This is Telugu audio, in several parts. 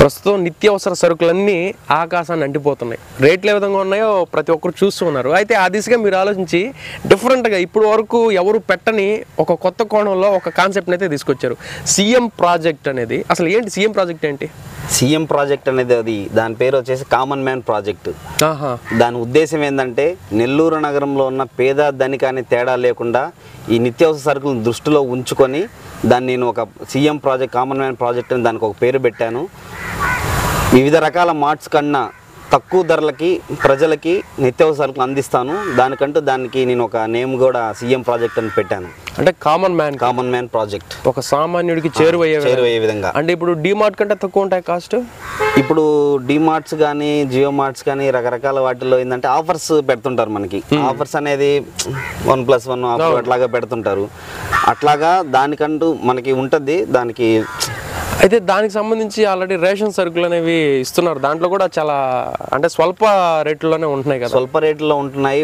ప్రస్తుతం నిత్యావసర సరుకులన్నీ ఆకాశాన్ని అంటిపోతున్నాయి. రేట్లు ఏ విధంగా ఉన్నాయో ప్రతి ఒక్కరు చూస్తూ ఉన్నారు. అయితే ఆ దిశగా మీరు ఆలోచించి డిఫరెంట్గా ఇప్పుడు వరకు ఎవరు పెట్టని ఒక కొత్త కోణంలో ఒక కాన్సెప్ట్ని అయితే తీసుకొచ్చారు. సీఎం ప్రాజెక్ట్ అనేది అసలు ఏంటి? సీఎం ప్రాజెక్ట్ ఏంటి? సీఎం ప్రాజెక్ట్ అనేది దాని పేరు వచ్చేసి కామన్ మ్యాన్ ప్రాజెక్ట్. దాని ఉద్దేశం ఏంటంటే నెల్లూరు నగరంలో ఉన్న పేద ధనిక అనే తేడా లేకుండా ఈ నిత్యావసర సరుకులను దృష్టిలో ఉంచుకొని దాన్ని నేను ఒక CM project, common man project అని దానికి ఒక పేరు పెట్టాను. వివిధ రకాల మార్ట్స్ కన్నా తక్కువ ధరలకి ప్రజలకి నిత్యావసర సరుకులు అందిస్తాను. దానికి నేను ఒక నేమ్ కూడా సీఎం ప్రాజెక్ట్ అని పెట్టాను. అంటే కామన్ మ్యాన్ ప్రాజెక్ట్, ఒక సామాన్యుడికి చేరువయ్యే విధంగా. అంటే ఇప్పుడు డిమార్ట్ కంటే తక్కువ ఉంటాయి కాస్ట్. ఇప్పుడు డిమార్ట్స్ కానీ జియో మార్ట్స్ కానీ రకరకాల వాటిల్లో ఏంటంటే ఆఫర్స్ పెడుతుంటారు. మనకి ఆఫర్స్ అనేది 1+1 ఆఫర్ అట్లాగా పెడుతుంటారు. అట్లాగా దానికంటూ మనకి ఉంటుంది. అయితే దానికి సంబంధించి ఆల్రెడీ రేషన్ సరుకులు అనేవి ఇస్తున్నారు. దాంట్లో కూడా చాలా అంటే స్వల్ప రేట్లలోనే ఉంటున్నాయి కదా. స్వల్ప రేట్లలో ఉంటున్నాయి.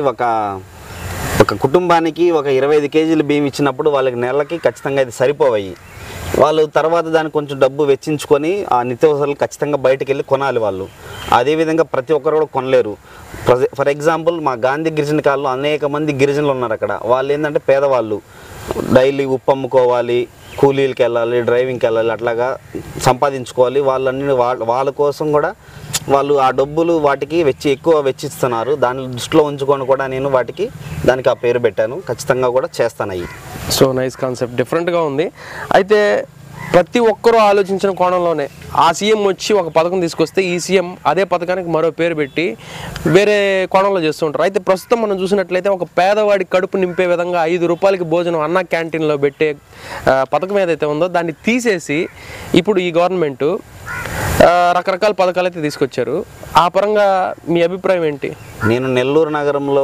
ఒక కుటుంబానికి ఒక 25 కేజీలు బియ్యం ఇచ్చినప్పుడు వాళ్ళకి నెలకి ఖచ్చితంగా ఇది సరిపోవయ్యి. వాళ్ళు తర్వాత దానికి కొంచెం డబ్బు వెచ్చించుకొని ఆ నిత్యావసరాలు ఖచ్చితంగా బయటకు వెళ్ళి కొనాలి వాళ్ళు. అదేవిధంగా ప్రతి ఒక్కరు కూడా కొనలేరు. ఫర్ ఎగ్జాంపుల్ మా గాంధీ గిరిజన కాలంలో అనేక మంది గిరిజనులు ఉన్నారు అక్కడ. వాళ్ళు ఏంటంటే పేదవాళ్ళు, డైలీ ఉప్పు అమ్ముకోవాలి, కూలీలకి వెళ్ళాలి, డ్రైవింగ్కి వెళ్ళాలి, అట్లాగా సంపాదించుకోవాలి. వాళ్ళ కోసం కూడా వాళ్ళు ఆ డబ్బులు వాటికి ఎక్కువ వెచ్చిస్తున్నారు. దాన్ని దృష్టిలో ఉంచుకొని కూడా నేను దానికి ఆ పేరు పెట్టాను. ఖచ్చితంగా కూడా చేస్తాను అవి. సో నైస్ కాన్సెప్ట్, డిఫరెంట్గా ఉంది. అయితే ప్రతి ఒక్కరూ ఆలోచించిన కోణంలోనే ఆ సీఎం వచ్చి ఒక పథకం తీసుకొస్తే ఈ సీఎం అదే పథకానికి మరో పేరు పెట్టి వేరే కోణంలో చేస్తూ ఉంటారు. అయితే ప్రస్తుతం మనం చూసినట్లయితే ఒక పేదవాడి కడుపు నింపే విధంగా 5 రూపాయలకి భోజనం అన్న క్యాంటీన్లో పెట్టే పథకం ఏదైతే ఉందో దాన్ని తీసేసి ఇప్పుడు ఈ గవర్నమెంట్ రకరకాల పథకాలు అయితే తీసుకొచ్చారు. ఆ పరంగా మీ అభిప్రాయం ఏంటి? నేను నెల్లూరు నగరంలో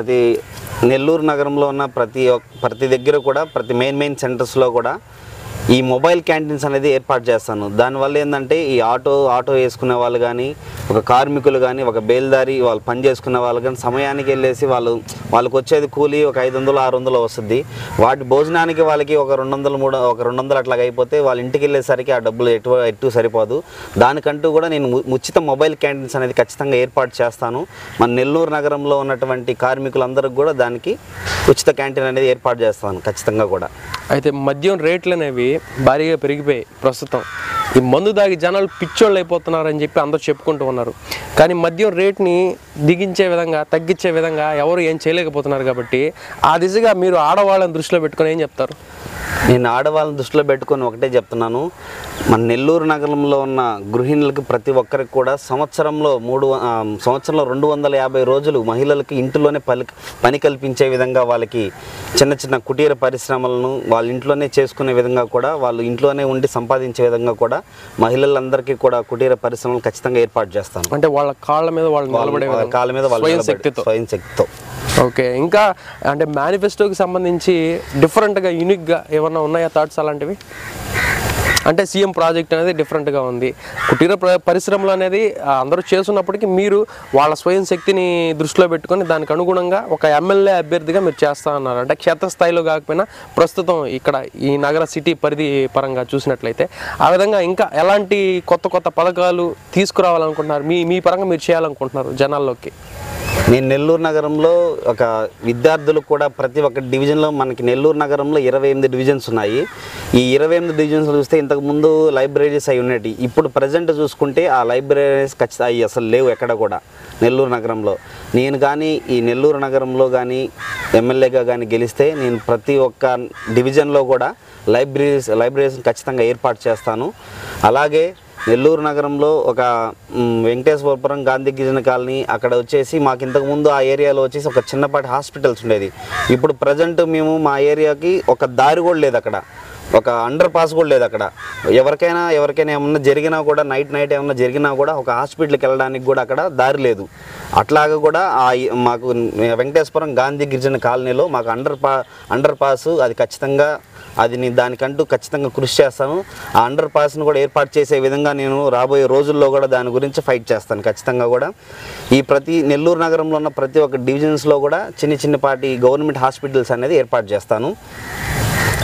ఉన్న ప్రతి దగ్గర కూడా ప్రతి మెయిన్ సెంటర్స్లో కూడా ఈ మొబైల్ క్యాంటీన్స్ అనేది ఏర్పాటు చేస్తాను. దానివల్ల ఏంటంటే ఈ ఆటో వేసుకునే వాళ్ళు కానీ, ఒక కార్మికులు కానీ, ఒక బేల్దారి వాళ్ళు పని చేసుకునే వాళ్ళు కానీ సమయానికి వెళ్ళేసి వాళ్ళకి వచ్చేది కూలీ ఒక 500-600 వస్తుంది. వాటి భోజనానికి వాళ్ళకి ఒక 200 అట్లాగా అయిపోతే వాళ్ళ ఇంటికి వెళ్ళేసరికి ఆ డబ్బులు ఎటు సరిపోదు. దానికంటూ కూడా నేను ఉచిత మొబైల్ క్యాంటీన్స్ అనేది ఖచ్చితంగా ఏర్పాటు చేస్తాను. మన నెల్లూరు నగరంలో ఉన్నటువంటి కార్మికులందరికీ కూడా దానికి ఉచిత క్యాంటీన్ అనేది ఏర్పాటు చేస్తాను ఖచ్చితంగా కూడా. అయితే మద్యం రేట్లు అనేవి భారీగా పెరిగిపోయాయి. ప్రస్తుతం ఈ మందు దాగి జనాలు పిచ్చోళ్ళు అయిపోతున్నారని చెప్పి అందరూ చెప్పుకుంటూ ఉన్నారు. కానీ మద్యం రేట్ని తగ్గించే విధంగా ఎవరు ఏం చేయలేకపోతున్నారు. కాబట్టి ఆ దిశగా మీరు ఆడవాళ్ళని దృష్టిలో పెట్టుకొని ఏం చెప్తారు? నేను ఆడవాళ్ళని దృష్టిలో పెట్టుకొని ఒకటే చెప్తున్నాను. మన నెల్లూరు నగరంలో ఉన్న గృహిణులకి ప్రతి ఒక్కరికి కూడా సంవత్సరంలో 250 రోజులు మహిళలకి ఇంటిలోనే పని కల్పించే విధంగా వాళ్ళకి చిన్న కుటీర పరిశ్రమలను వాళ్ళ ఇంట్లోనే చేసుకునే విధంగా కూడా, వాళ్ళు ఇంట్లోనే ఉండి సంపాదించే విధంగా కూడా మహిళలందరికీ కూడా కుటీర పరిశ్రమలు ఖచ్చితంగా ఏర్పాటు చేస్తాను. అంటే వాళ్ళ కాళ్ళ మీద స్వయం శక్తితో. ఓకే, ఇంకా అంటే మేనిఫెస్టోకి సంబంధించి డిఫరెంట్గా యూనిక్గా ఏమన్నా ఉన్నాయా థాట్స్ అలాంటివి? అంటే సీఎం ప్రాజెక్ట్ అనేది డిఫరెంట్గా ఉంది. కుటీర పరిశ్రమలు అనేది అందరూ చేస్తున్నప్పటికీ మీరు వాళ్ళ స్వయం శక్తిని దృష్టిలో పెట్టుకొని దానికి అనుగుణంగా ఒక ఎమ్మెల్యే అభ్యర్థిగా మీరు చేస్తా అన్నారు. అంటే క్షేత్రస్థాయిలో కాకపోయినా ప్రస్తుతం ఇక్కడ ఈ నగర సిటీ పరిధి పరంగా చూసినట్లయితే ఆ విధంగా ఇంకా ఎలాంటి కొత్త పథకాలు తీసుకురావాలనుకుంటున్నారు? మీ పరంగా మీరు చేయాలనుకుంటున్నారు జనాల్లోకి? నేను నెల్లూరు నగరంలో ఒక విద్యార్థులకు కూడా ప్రతి ఒక్క డివిజన్లో మనకి నెల్లూరు నగరంలో 28 డివిజన్స్ ఉన్నాయి. ఈ 28 డివిజన్స్ చూస్తే ఇంతకుముందు లైబ్రరీస్ అవి ఉన్నాయి. ఇప్పుడు ప్రజెంట్ చూసుకుంటే ఆ లైబ్రరీస్ ఖచ్చితంగా అసలు లేవు ఎక్కడ కూడా నెల్లూరు నగరంలో. నేను కానీ ఈ నెల్లూరు నగరంలో కానీ ఎమ్మెల్యేగా కానీ గెలిస్తే నేను ప్రతి ఒక్క డివిజన్లో కూడా లైబ్రరీస్ ఖచ్చితంగా ఏర్పాటు చేస్తాను. అలాగే నెల్లూరు నగరంలో ఒక వెంకటేశ్వరపురం గాంధీ గిరిజన కాలనీ అక్కడ వచ్చేసి మాకు ఇంతకుముందు ఆ ఏరియాలో వచ్చేసి ఒక చిన్నపాటి హాస్పిటల్స్ ఉండేది. ఇప్పుడు ప్రజెంట్ మేము మా ఏరియాకి ఒక దారి కూడా లేదు, అక్కడ ఒక అండర్ పాస్ కూడా లేదు. అక్కడ ఎవరికైనా ఏమన్నా జరిగినా కూడా నైట్ ఏమన్నా జరిగినా కూడా ఒక హాస్పిటల్కి వెళ్ళడానికి కూడా అక్కడ దారి లేదు. అట్లాగా కూడా మాకు వెంకటేశ్వరం గాంధీ గిరిజన కాలనీలో మాకు అండర్ పాస్ అది ఖచ్చితంగా దానికంటూ ఖచ్చితంగా కృషి చేస్తాను. ఆ అండర్ పాస్ను కూడా ఏర్పాటు చేసే విధంగా నేను రాబోయే రోజుల్లో కూడా దాని గురించి ఫైట్ చేస్తాను ఖచ్చితంగా కూడా. ఈ నెల్లూరు నగరంలో ఉన్న ప్రతి ఒక్క డివిజన్స్లో కూడా చిన్నపాటి గవర్నమెంట్ హాస్పిటల్స్ అనేది ఏర్పాటు చేస్తాను.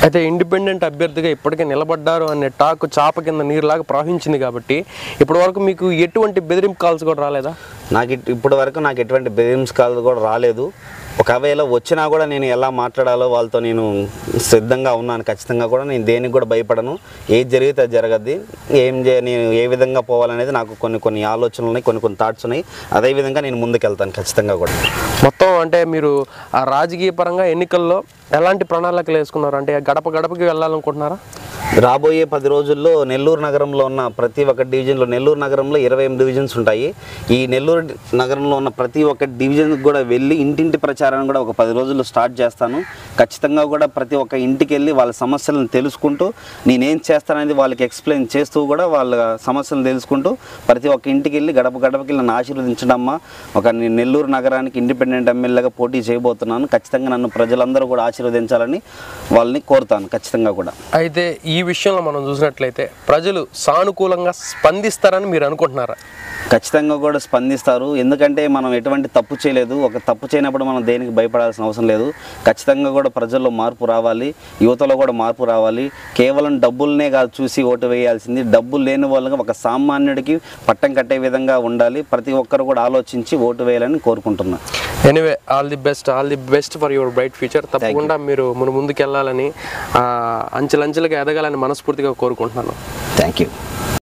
అయితే ఇండిపెండెంట్ అభ్యర్థిగా ఇప్పటికే నిలబడ్డారు అనే టాక్ చాప కింద నీరులాగా ప్రవహించింది కాబట్టి ఇప్పటి వరకు మీకు ఎటువంటి బెదిరింపు కాల్స్ కూడా రాలేదా? ఇప్పటి వరకు నాకు ఎటువంటి బెదిరింపు కాల్స్ కూడా రాలేదు. ఒకవేళ వచ్చినా కూడా నేను ఎలా మాట్లాడాలో వాళ్ళతో నేను సిద్ధంగా ఉన్నాను. ఖచ్చితంగా కూడా నేను దేనికి కూడా భయపడను. ఏది జరిగితే అది జరగద్ది. నేను ఏ విధంగా పోవాలనేది నాకు కొన్ని ఆలోచనలు ఉన్నాయి, కొన్ని థాట్స్ ఉన్నాయి. అదేవిధంగా నేను ముందుకెళ్తాను ఖచ్చితంగా కూడా. మొత్తం అంటే మీరు ఆ రాజకీయ పరంగా ఎన్నికల్లో ఎలాంటి ప్రణాళికలు వేసుకున్నారు? అంటే గడప గడపకి వెళ్ళాలనుకుంటున్నారా? రాబోయే 10 రోజుల్లో నెల్లూరు నగరంలో ఉన్న ప్రతి ఒక్క డివిజన్లో, నెల్లూరు నగరంలో 28 డివిజన్స్ ఉంటాయి. ఈ నెల్లూరు నగరంలో ఉన్న ప్రతి ఒక్క డివిజన్కి కూడా వెళ్ళి ఇంటింటి ప్రచారాన్ని కూడా ఒక 10 రోజుల్లో స్టార్ట్ చేస్తాను. ఖచ్చితంగా కూడా ప్రతి ఒక్క ఇంటికి వెళ్ళి వాళ్ళ సమస్యలను తెలుసుకుంటూ నేనేం చేస్తాననేది వాళ్ళకి ఎక్స్ప్లెయిన్ చేస్తూ కూడా వాళ్ళ సమస్యలను తెలుసుకుంటూ ప్రతి ఒక్క ఇంటికి వెళ్ళి గడప గడపకి నన్ను ఆశీర్వదించడమ్మా. నెల్లూరు నగరానికి ఇండిపెండెంట్ ఎమ్మెల్యేగా పోటీ చేయబోతున్నాను. ఖచ్చితంగా నన్ను ప్రజలందరూ కూడా ఆశీర్వదించాలని వాళ్ళని కోరుతాను ఖచ్చితంగా కూడా. అయితే ఈ విషయంలో మనం చూసినట్లయితే ప్రజలు సానుకూలంగా స్పందిస్తారని మీరు అనుకుంటున్నారా? ఖచ్చితంగా కూడా స్పందిస్తారు. ఎందుకంటే మనం ఎటువంటి తప్పు చేయలేదు. ఒక తప్పు చేయనప్పుడు మనం దేనికి భయపడాల్సిన అవసరం లేదు. ఖచ్చితంగా కూడా ప్రజల్లో మార్పు రావాలి, యువతలో కూడా మార్పు రావాలి. కేవలం డబ్బులనే కాదు చూసి ఓటు వేయాల్సింది, డబ్బులు లేని వాళ్ళగా ఒక సామాన్యుడికి పట్టం కట్టే విధంగా ఉండాలి. ప్రతి ఒక్కరు కూడా ఆలోచించి ఓటు వేయాలని కోరుకుంటున్నాను. Anyway, all the best for your bright future. తప్పకుండా మీరు ముందుకెళ్ళాలని, అంచెలంచెలుగా ఎదగాలని మనస్ఫూర్తిగా కోరుకుంటున్నాను. Thank you.